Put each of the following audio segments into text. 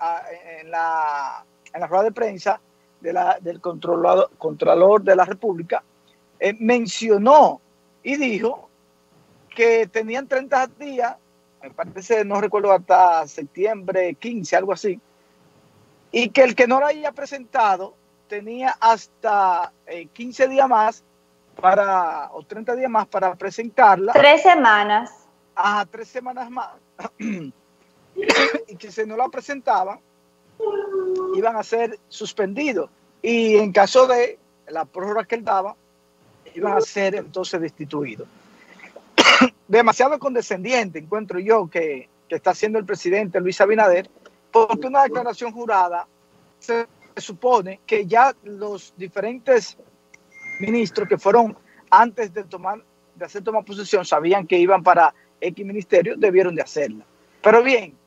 en la rueda de prensa del Contralor de la República, mencionó y dijo que tenían 30 días, me parece, no recuerdo, hasta septiembre 15, algo así, y que el que no la haya presentado tenía hasta 15 días más o 30 días más para presentarla. 3 semanas. 3 semanas más. Y que si no la presentaban, iban a ser suspendidos. Y en caso de la prórroga que él daba, iban a ser entonces destituidos. Demasiado condescendiente encuentro yo que está haciendo el presidente Luis Abinader, porque una declaración jurada se supone que ya los diferentes ministros que fueron antes de hacer tomar posesión sabían que iban para X ministerio, debieron de hacerla. Pero bien,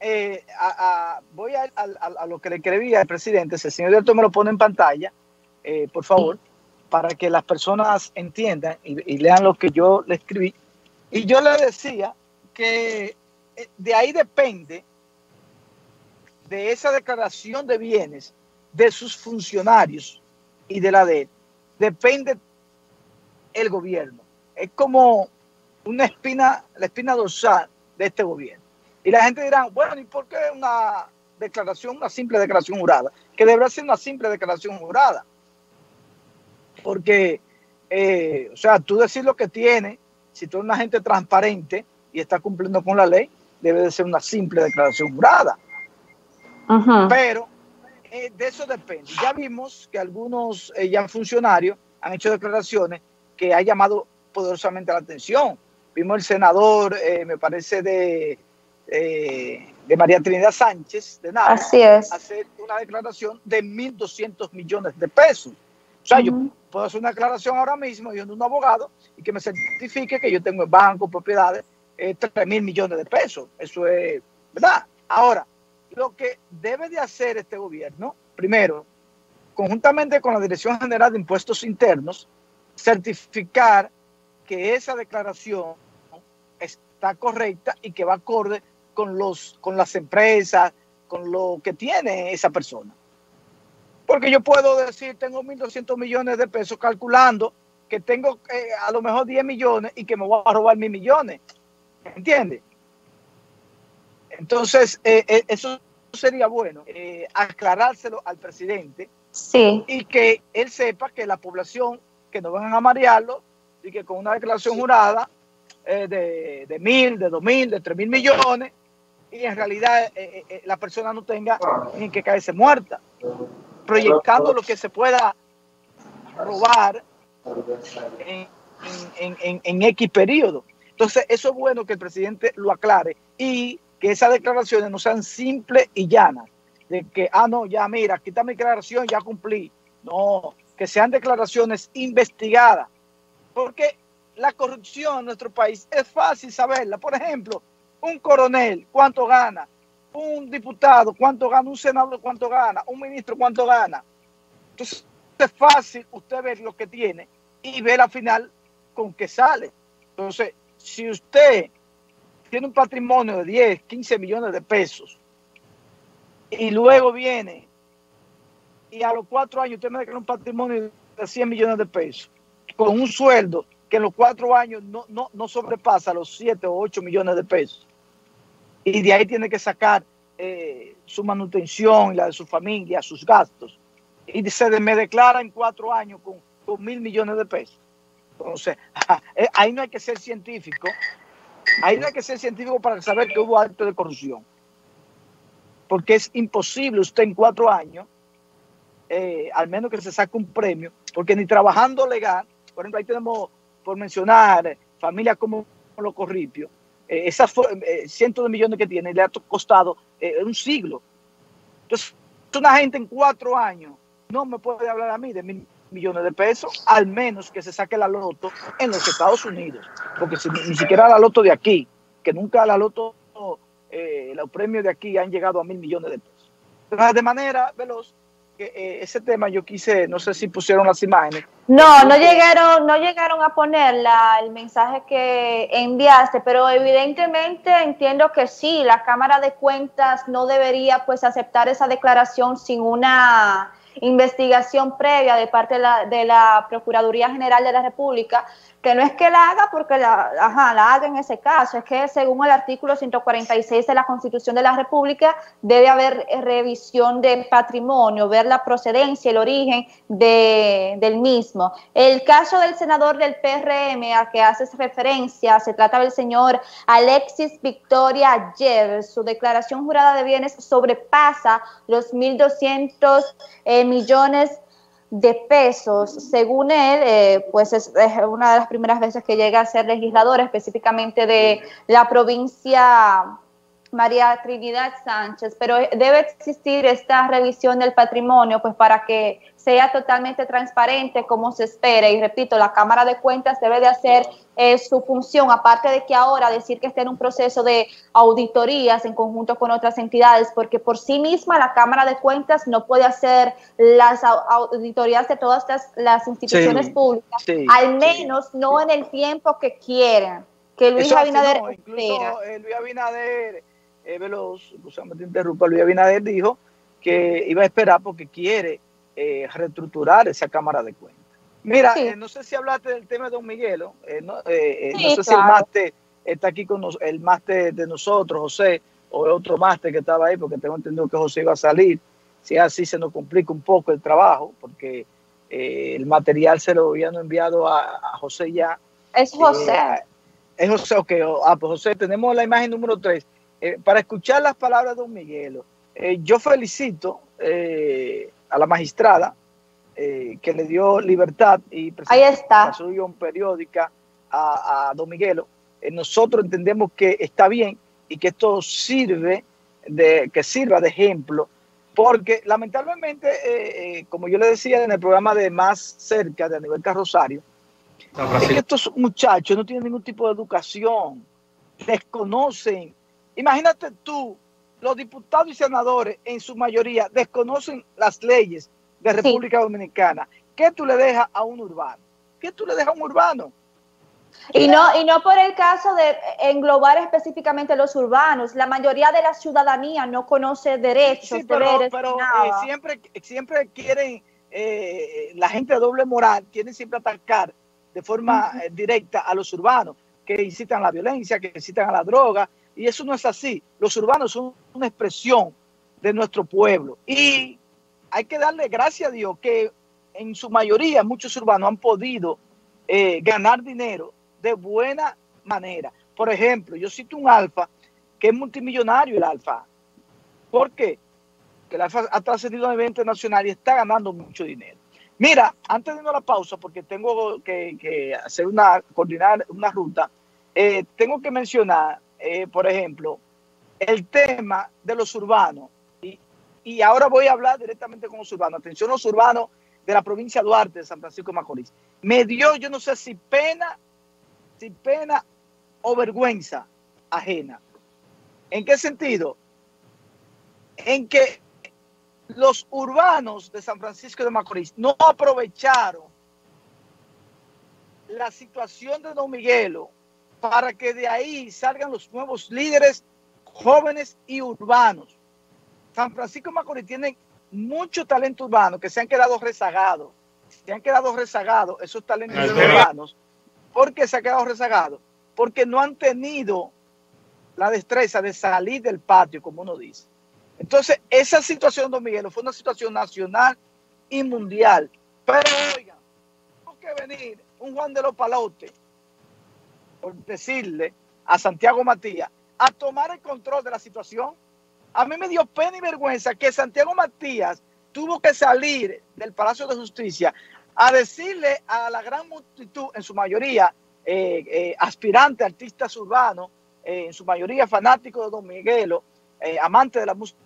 voy a lo que le escribía al presidente. Si el señor director me lo pone en pantalla, por favor, para que las personas entiendan y lean lo que yo le escribí. Y yo le decía que de ahí depende, de esa declaración de bienes de sus funcionarios y de la de él, depende el gobierno. Es como la espina dorsal de este gobierno. Y la gente dirá, bueno, ¿y por qué una simple declaración jurada? Que debería ser una simple declaración jurada. Porque, o sea, tú decir lo que tienes, si tú eres una gente transparente y está cumpliendo con la ley, debe de ser una simple declaración jurada. Pero de eso depende. Ya vimos que algunos ya funcionarios han hecho declaraciones que han llamado poderosamente la atención. Vimos el senador, me parece, de María Trinidad Sánchez de Nava, hacer una declaración de 1.200 millones de pesos. O sea, yo puedo hacer una declaración ahora mismo, yo un abogado, y que me certifique que yo tengo en banco, propiedades, 3.000 millones de pesos. Eso es verdad. Ahora, lo que debe de hacer este gobierno, primero, conjuntamente con la Dirección General de Impuestos Internos, certificar que esa declaración está correcta y que va acorde con las empresas, con lo que tiene esa persona. Porque yo puedo decir, tengo 1.200 millones de pesos, calculando que tengo a lo mejor 10 millones y que me voy a robar 1.000 millones. ¿Entiendes? Entonces, eso sería bueno, aclarárselo al presidente, y que él sepa que la población, que no van a marearlo, y que con una declaración jurada de 1.000, de 2.000, de 3.000 millones, y en realidad la persona no tenga ni que caerse muerta, proyectando lo que se pueda robar en X periodo. Entonces, eso es bueno que el presidente lo aclare y que esas declaraciones no sean simples y llanas, de que, no, ya mira, aquí está mi declaración, ya cumplí. No, que sean declaraciones investigadas, porque la corrupción en nuestro país es fácil saberla. Por ejemplo, un coronel, ¿cuánto gana? Un diputado, ¿cuánto gana? Un senador, ¿cuánto gana? Un ministro, ¿cuánto gana? Entonces, es fácil usted ver lo que tiene y ver al final con qué sale. Entonces, si usted tiene un patrimonio de 10, 15 millones de pesos y luego viene y a los 4 años usted me declara un patrimonio de 100 millones de pesos con un sueldo que en los 4 años no sobrepasa los 7 o 8 millones de pesos, y de ahí tiene que sacar su manutención y la de su familia, sus gastos, y me declara en 4 años con 1.000 millones de pesos. Entonces, ahí no hay que ser científico. Ahí no hay que ser científico para saber que hubo actos de corrupción. Porque es imposible usted en 4 años, al menos que se saque un premio, porque ni trabajando legal, por ejemplo, ahí tenemos, por mencionar, familias como los Corripios, esas cientos de millones que tiene, le ha costado un siglo. Entonces, una gente en 4 años no me puede hablar a mí de 1.000 millones de pesos, al menos que se saque la loto en los Estados Unidos, porque ni siquiera la loto de aquí, que nunca la loto, los premios de aquí han llegado a 1.000 millones de pesos. Entonces, de manera veloz, ese tema yo quise, no sé si pusieron las imágenes. No llegaron a poner el mensaje que enviaste, pero evidentemente entiendo que sí, la Cámara de Cuentas no debería pues aceptar esa declaración sin una investigación previa de parte de la Procuraduría General de la República, que no es que la haga porque la haga en ese caso, es que según el artículo 146 de la Constitución de la República debe haber revisión de patrimonio, ver la procedencia, el origen del mismo. El caso del senador del PRM al que haces referencia, se trata del señor Alexis Victoria Ayer. Su declaración jurada de bienes sobrepasa los 1.200 millones de pesos. Según él, pues es una de las primeras veces que llega a ser legislador, específicamente de la provincia María Trinidad Sánchez, pero debe existir esta revisión del patrimonio pues para que sea totalmente transparente como se espera, y repito, la Cámara de Cuentas debe de hacer su función, aparte de que ahora decir que está en un proceso de auditorías en conjunto con otras entidades, porque por sí misma la Cámara de Cuentas no puede hacer las auditorías de todas las instituciones públicas, al menos no en el tiempo que quieran, que Luis Abinader no, incluso Luis Abinader Veloz, te interrumpa, Luis Abinader dijo que iba a esperar porque quiere reestructurar esa Cámara de Cuentas. Mira, sí. No sé si hablaste del tema de Don Miguelo, sí, no sé claro. Si el máster está aquí con el máster de nosotros, José, o el otro máster que estaba ahí, porque tengo entendido que José iba a salir. Si así se nos complica un poco el trabajo, porque el material se lo habían enviado a José ya. Es José. Es José, ok. Pues José, tenemos la imagen número 3. Para escuchar las palabras de Don Miguelo, yo felicito a la magistrada que le dio libertad y presentación periódica a Don Miguelo. Nosotros entendemos que está bien y que esto sirva de ejemplo, porque lamentablemente, como yo le decía en el programa de Más Cerca de Aníbal Rosario, es que estos muchachos no tienen ningún tipo de educación, desconocen. Imagínate tú, los diputados y senadores en su mayoría desconocen las leyes de República Dominicana. ¿Qué tú le dejas a un urbano? ¿Qué tú le dejas a un urbano? Y no por el caso de englobar específicamente los urbanos. La mayoría de la ciudadanía no conoce derechos, deberes, pero nada. Siempre quieren, la gente de doble moral, quieren siempre atacar de forma directa a los urbanos, que incitan a la violencia, que incitan a la droga, y eso no es así. Los urbanos son una expresión de nuestro pueblo, y hay que darle gracias a Dios que en su mayoría muchos urbanos han podido ganar dinero de buena manera. Por ejemplo, yo cito un Alfa, que es multimillonario el Alfa. ¿Por qué? Que el Alfa ha trascendido a nivel internacional y está ganando mucho dinero. Mira, antes de irnos a la pausa, porque tengo que hacer coordinar una ruta, tengo que mencionar, por ejemplo, el tema de los urbanos. Y ahora voy a hablar directamente con los urbanos. Atención, los urbanos de la provincia de Duarte, de San Francisco de Macorís. Me dio, yo no sé si pena o vergüenza ajena. ¿En qué sentido? En que los urbanos de San Francisco de Macorís no aprovecharon la situación de Don Miguelo para que de ahí salgan los nuevos líderes jóvenes y urbanos. San Francisco de Macorís tiene mucho talento urbano que se han quedado rezagados. Esos talentos urbanos. ¿Por qué se han quedado rezagados? Porque no han tenido la destreza de salir del patio, como uno dice. Entonces, esa situación, Don Miguelo, fue una situación nacional y mundial. Pero, oigan, tuvo que venir un Juan de los Palotes, por decirle a Santiago Matías, a tomar el control de la situación. A mí me dio pena y vergüenza que Santiago Matías tuvo que salir del Palacio de Justicia a decirle a la gran multitud, en su mayoría aspirantes, artistas urbanos, en su mayoría fanáticos de Don Miguelo, amantes de la música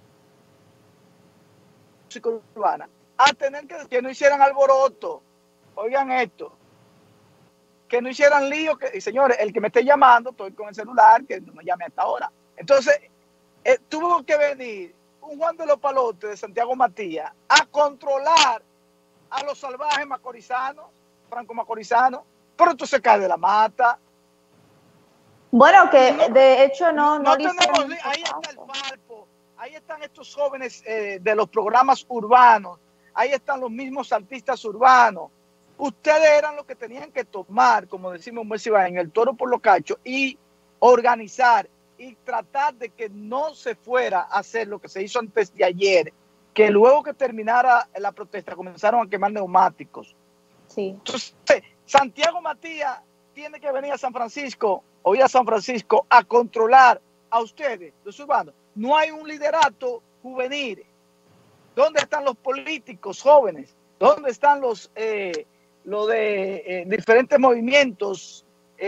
urbana, a tener que no hicieran alboroto. Oigan esto, que no hicieran lío, señores, el que me esté llamando, estoy con el celular, que no me llame hasta ahora. Entonces, tuvo que venir un Juan de los Palotes de Santiago Matías a controlar a los salvajes macorizanos, franco-macorizanos, pero esto se cae de la mata. Bueno, que de hecho no tenemos, ahí está el Falpo, ahí están estos jóvenes de los programas urbanos, ahí están los mismos artistas urbanos. Ustedes eran los que tenían que tomar, como decimos en el toro por los cachos, y organizar y tratar de que no se fuera a hacer lo que se hizo antes de ayer, que luego que terminara la protesta comenzaron a quemar neumáticos. Sí. Entonces, Santiago Matías tiene que venir a San Francisco o ir a San Francisco a controlar a ustedes, los urbanos. No hay un liderato juvenil. ¿Dónde están los políticos jóvenes? ¿Dónde están los diferentes movimientos?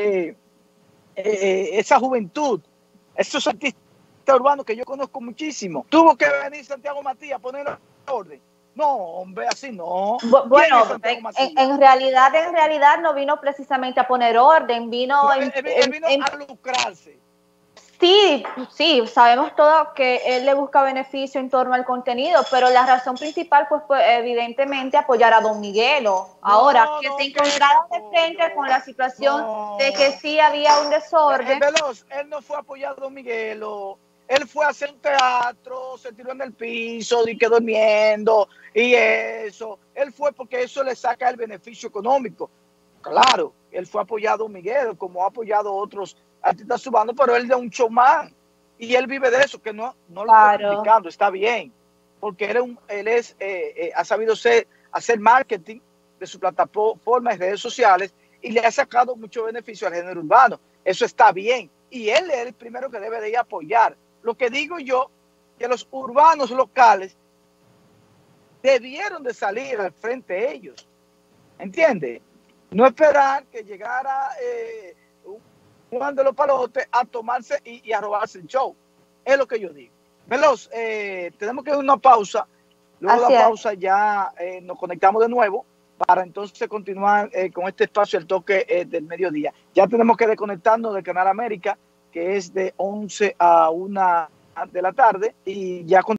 Esa juventud, esos artistas urbanos que yo conozco muchísimo. Tuvo que venir Santiago Matías a poner orden. No, hombre, así no. Bueno, en realidad no vino precisamente a poner orden, vino él vino a lucrarse. Sí, sabemos todos que él le busca beneficio en torno al contenido, pero la razón principal pues evidentemente apoyar a Don Miguelo. Ahora, que se encontraron de frente con la situación de que sí había un desorden. Veloz, él no fue a apoyar a Don Miguelo. Él fue a hacer un teatro, se tiró en el piso y quedó durmiendo y eso. Él fue porque eso le saca el beneficio económico. Claro, él fue apoyado a Don Miguel, como ha apoyado a otros artistas urbanos, pero él es un showman y él vive de eso, que no lo estoy criticando, está bien, porque él ha sabido hacer marketing de su plataforma y redes sociales y le ha sacado mucho beneficio al género urbano. Eso está bien y él es el primero que debe de ir a apoyar. Lo que digo yo, que los urbanos locales debieron de salir al frente ellos, ¿entiendes? No esperar que llegara Juan de los Palotes a tomarse y a robarse el show. Es lo que yo digo. Veloz, tenemos que ir a una pausa. Luego de la pausa ya nos conectamos de nuevo para entonces continuar con este espacio, el toque del mediodía. Ya tenemos que desconectarnos del Canal América, que es de 11 a 1 de la tarde, y ya